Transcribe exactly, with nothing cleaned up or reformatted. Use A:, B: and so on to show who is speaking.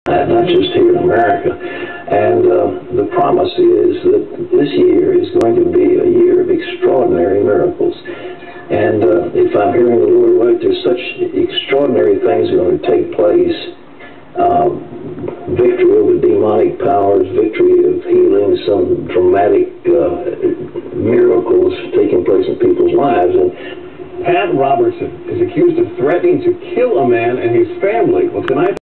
A: not just here in America. And uh, the promise is that this year is going to be a year of extraordinary miracles. And uh, if I'm hearing the Lord right, there's such extraordinary things going to take place. Uh, victory over demonic powers, victory of healing, some dramatic uh, miracles taking place in people's lives. And
B: Pat Robertson is accused of threatening to kill a man and his family. Well, tonight